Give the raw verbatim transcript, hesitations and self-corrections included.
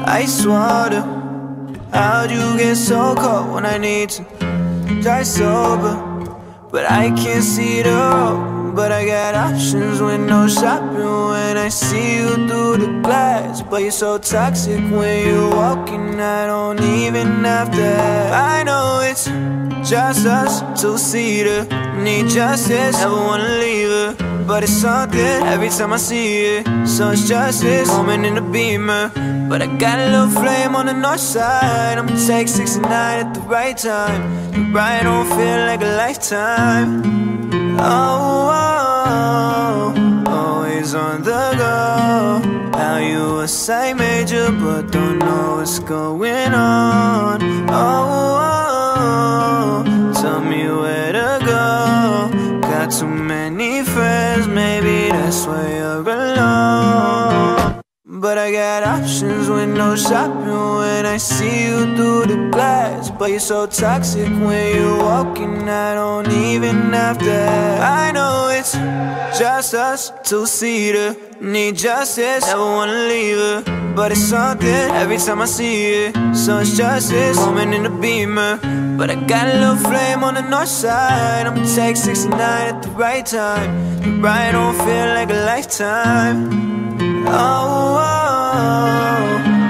ice water. How'd you get so cold when I need to die sober? But I can't see the road, but I got options with no shopping. When I see you through the glass, but you're so toxic when you're walking, I don't even have to ask. I know it's just us, two-seater, need justice, never wanna leave her, but it's something every time I see it. So it's just this moment in the Beamer, but I got a little flame on the north side. I'ma take sixty-nine at the right time. The ride don't feel like a lifetime. Oh, oh, oh, always on the go. Now you a Psych major, but don't know what's going on. Oh, oh, oh, tell me where to go. Got too many friends, maybe that's why you're alone. But I got options with no shopping. When I see you through the glass, but you're so toxic when you're walking, I don't even have to ask. I know it's just us, two-seater, need justice, never wanna leave her, but it's something every time I see it. So it's just this moment in the Beamer, but I got a little flame on the north side. I'ma take sixty-nine at the right time. The ride don't feel like a lifetime. Oh, oh, oh.